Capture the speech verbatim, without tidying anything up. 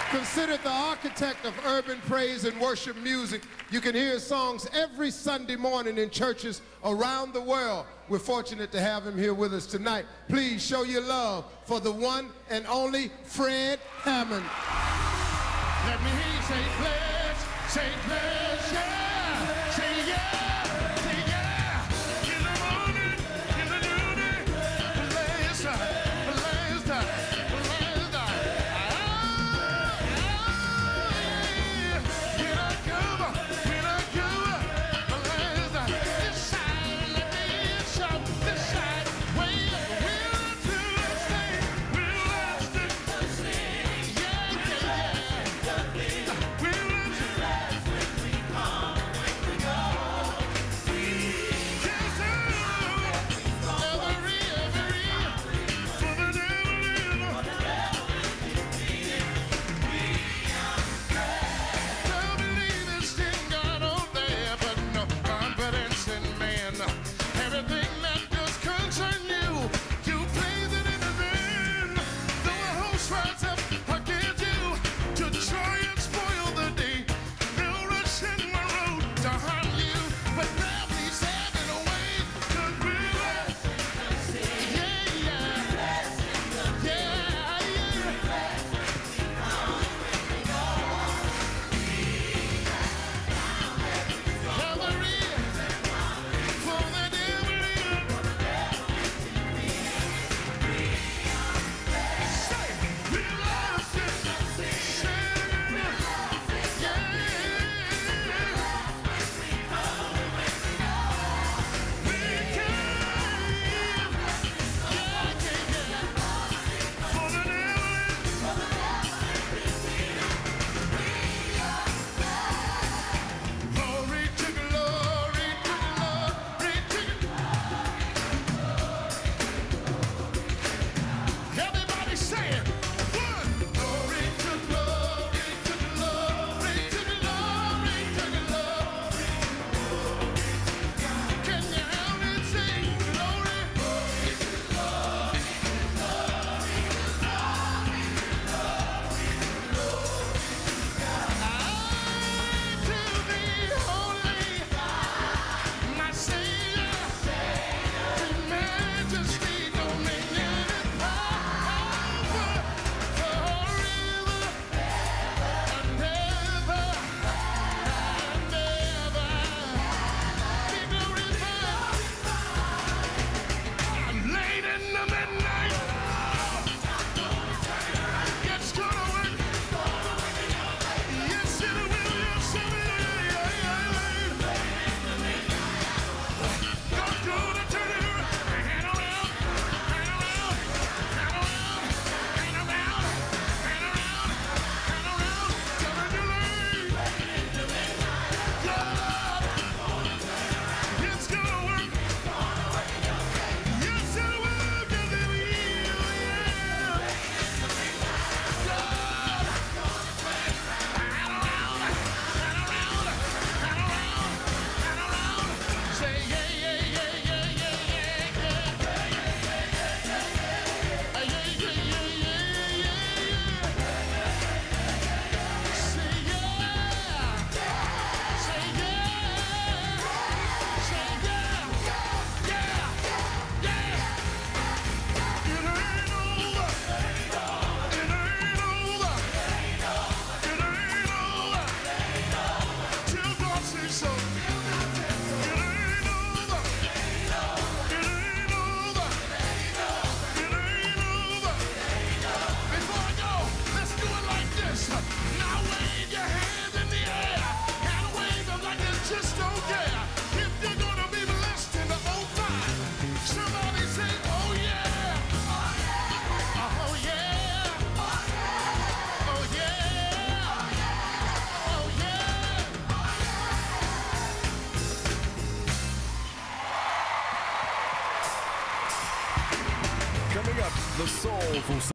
Considered the architect of urban praise and worship music, you can hear his songs every Sunday morning in churches around the world. We're fortunate to have him here with us tonight. Please show your love for the one and only Fred Hammond. Let me hear you say pledge, say pledge, yeah, say yeah, say yeah. In the morning, in the noonday, pledge, pledge, pledge. Coming up, the soulful